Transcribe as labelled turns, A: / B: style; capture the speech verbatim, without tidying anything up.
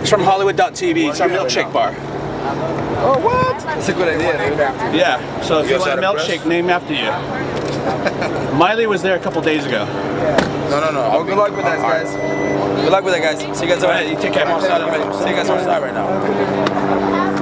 A: It's from Hollywood dot T V. It's our milkshake bar.
B: Oh, what? That's a good idea, dude.
A: Yeah, so if you want a milkshake named after you. Miley was there a couple days ago.
B: No, no, no. Well, good luck with that, guys. Good luck with that, guys. See you guys over.
A: All right, you take care.
B: I'm outside. See you guys outside right now.